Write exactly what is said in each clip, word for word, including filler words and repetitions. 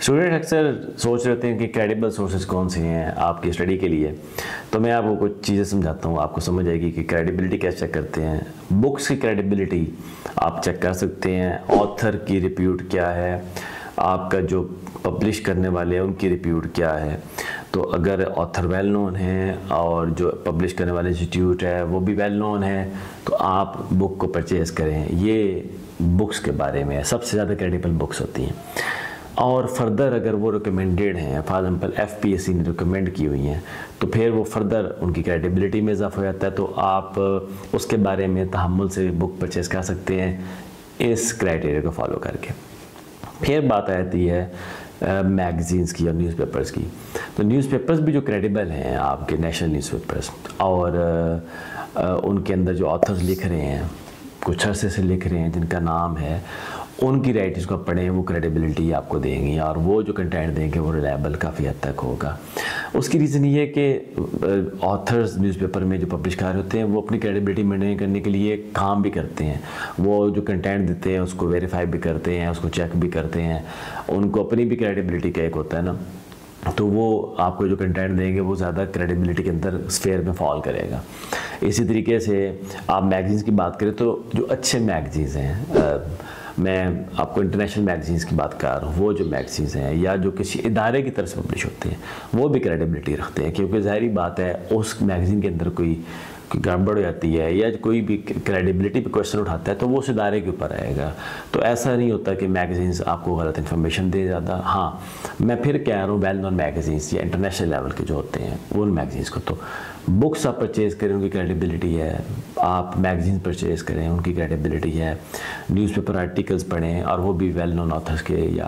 Student अक्सर सोच रहे हैं कि क्रेडिबल सोर्सेज कौन से हैं आपकी स्टडी के लिए। तो मैं आपको कुछ चीज़ें समझाता हूँ, आपको समझ आएगी कि क्रेडिबिलिटी कैसे चेक करते हैं। बुक्स की क्रेडिबिलिटी आप चेक कर सकते हैं, ऑथर की रिप्यूट क्या है, आपका जो पब्लिश करने वाले हैं उनकी रिप्यूट क्या है। तो अगर ऑथर वेल नोन है और जो पब्लिश करने वाले इंस्टीट्यूट है वो भी वेल नोन है तो आप बुक को परचेज़ करें। ये बुक्स के बारे में सबसे ज़्यादा क्रेडिबल बुक्स होती हैं। और फर्दर अगर वो रिकमेंडेड हैं, for example F P S C ने रिकमेंड की हुई हैं, तो फिर वो फर्दर उनकी क्रेडिबिलिटी में इजाफा हो जाता है। तो आप उसके बारे में तहम्मुल से बुक परचेज़ कर सकते हैं इस क्राइटेरिया को फॉलो करके। फिर बात आती है मैगज़ीन्स की और न्यूज़पेपर्स की। तो न्यूज़पेपर्स भी जो क्रेडिबल हैं आपके नेशनल न्यूज़पेपर्स, और आ, आ, उनके अंदर जो ऑथर्स लिख रहे हैं, कुछ अरसे से लिख रहे हैं, जिनका नाम है, उनकी राइटिंग्स को पढ़ें, वो क्रेडिबिलिटी आपको देंगी और वो जो कंटेंट देंगे वो रिलायबल काफ़ी हद तक होगा। उसकी रीज़न ये है कि ऑथर्स न्यूज़पेपर में जो पब्लिश कर रहे होते हैं वो अपनी क्रेडिबिलिटी मेंटेन करने के लिए काम भी करते हैं। वो जो कंटेंट देते हैं उसको वेरीफाई भी करते हैं, उसको चेक भी करते हैं। उनको अपनी भी क्रेडिबिलिटी का एक होता है ना, तो वो आपको जो कंटेंट देंगे वो ज़्यादा क्रेडिबिलिटी के अंदर स्फेयर में फॉल करेगा। इसी तरीके से आप मैगज़ीन्स की बात करें तो जो अच्छे मैगज़ीन्स हैं, मैं आपको इंटरनेशनल मैगज़ीन्स की बात कर रहा हूँ, वो जो मैगज़ीन्स हैं या जो किसी इदारे की तरफ से पब्लिश होते हैं वो भी क्रेडिबिलिटी रखते हैं, क्योंकि ज़ाहिरी बात है उस मैगज़ीन के अंदर कोई कोई गड़बड़ हो जाती है या कोई भी क्रेडिबिलिटी पे क्वेश्चन उठाता है तो वो उस इदारे के ऊपर आएगा। तो ऐसा नहीं होता कि मैगज़ीन्स आपको गलत इन्फॉर्मेशन दे ज़्यादा। हाँ, मैं फिर कह रहा हूँ वेल नोन मैगज़ीन्स या इंटरनेशनल लेवल के जो होते हैं उन मैगज़ीन्स को, तो बुक्स आप परचेज़ करें उनकी क्रेडिबिलिटी है, आप मैगज़ीन परचेज़ करें उनकी क्रेडिबिलिटी है, न्यूज़पेपर आर्टिकल्स पढ़ें और वो भी वेल नोन ऑथर्स के, या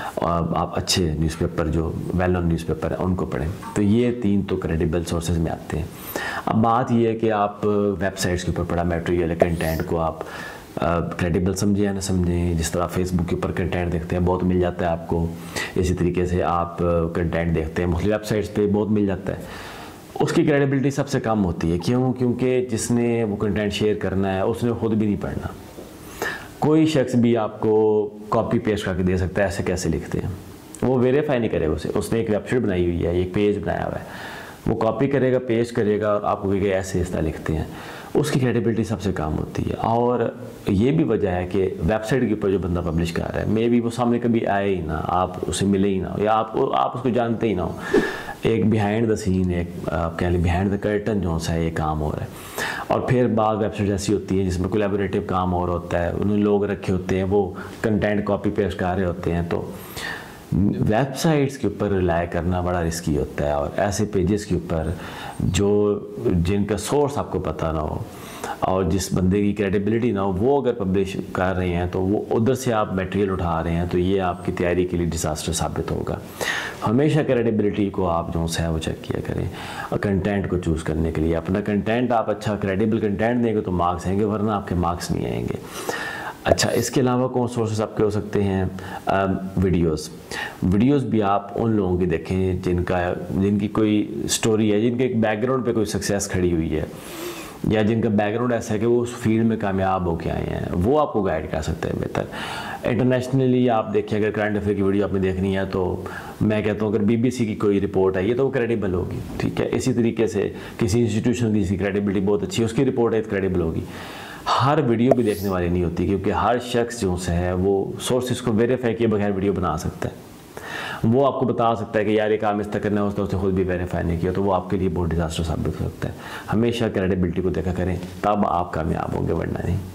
आप अच्छे न्यूज़पेपर जो वेल नोन न्यूज़पेपर है उनको पढ़ें। तो ये तीन तो क्रेडिबल सोर्सेज में आते हैं। अब बात ये है कि आप वेबसाइट्स के ऊपर पढ़ा मटेरियल है, कंटेंट को आप क्रेडिबल समझें या ना समझें। जिस तरह फेसबुक के ऊपर कंटेंट देखते हैं बहुत मिल जाता है आपको, इसी तरीके से आप कंटेंट देखते हैं मुख्तलिफ वेबसाइट्स पे बहुत मिल जाता है, उसकी क्रेडिबिलिटी सबसे कम होती है। क्यों? क्योंकि जिसने वो कंटेंट शेयर करना है उसने खुद भी नहीं पढ़ना। कोई शख्स भी आपको कॉपी पेस्ट करके दे सकता है ऐसे कैसे लिखते हैं, वो वेरीफाई नहीं करेगा उसे। उसने एक वेबसाइट बनाई हुई है, एक पेज बनाया हुआ है, वो कॉपी करेगा, पेस्ट करेगा और आपको कहेगा ऐसे इस तरह लिखते हैं, उसकी क्रेडिबिलिटी सबसे कम होती है। और ये भी वजह है कि वेबसाइट के ऊपर जो बंदा पब्लिश कर रहा है मे भी वो सामने कभी आए ही ना, आप उसे मिले ही ना हो, या आप आप उसको जानते ही ना हो। एक बिहाइंड द सीन, एक आप कह लें बिहाइंड द कर्टन जो सा ये काम हो रहा है। और फिर बाद वेबसाइट ऐसी होती है जिसमें कोलैबोरेटिव काम हो रहा होता है, उन्होंने लोग रखे होते हैं, वो कंटेंट कॉपी पेस्ट कर रहे होते हैं। तो वेबसाइट्स के ऊपर रिलाय करना बड़ा रिस्की होता है, और ऐसे पेजेस के ऊपर जो जिनका सोर्स आपको पता ना हो और जिस बंदे की क्रेडिबिलिटी ना हो, वो अगर पब्लिश कर रहे हैं तो वो उधर से आप मटेरियल उठा रहे हैं, तो ये आपकी तैयारी के लिए डिज़ास्टर साबित होगा। हमेशा क्रेडिबिलिटी को आप जो है वो चेक किया करें और कंटेंट को चूज़ करने के लिए। अपना कंटेंट आप अच्छा क्रेडिबल कंटेंट देंगे तो मार्क्स आएंगे, वरना आपके मार्क्स नहीं आएंगे। अच्छा, इसके अलावा कौन सोर्सेस आपके हो सकते हैं? वीडियोस वीडियोस भी आप उन लोगों की देखें जिनका जिनकी कोई स्टोरी है, जिनके एक बैकग्राउंड पे कोई सक्सेस खड़ी हुई है, या जिनका बैकग्राउंड ऐसा है कि वो उस फील्ड में कामयाब होके आए हैं, वो आपको गाइड कर सकते हैं बेहतर। इंटरनेशनली आप देखिए, अगर करंट अफेयर की वीडियो आपने देखनी है तो मैं कहता हूँ अगर बीबीसी की कोई रिपोर्ट आई है तो वो क्रेडिबल होगी, ठीक है। इसी तरीके से किसी इंस्टीट्यूशन की क्रेडिबिलिटी बहुत अच्छी है, उसकी रिपोर्ट है तो क्रेडिबल होगी। हर वीडियो भी देखने वाली नहीं होती, क्योंकि हर शख्स जो है वो सोर्सेज को वेरीफाई किए बगैर वीडियो बना सकता है। वो आपको बता सकता है कि यार ये काम इस तरह करना है, उसने खुद भी वेरीफाई नहीं किया, तो वो आपके लिए बहुत डिजास्टर साबित हो सकता है। हमेशा क्रेडिबिलिटी को देखा करें, तब आप कामयाब होंगे, वरना नहीं।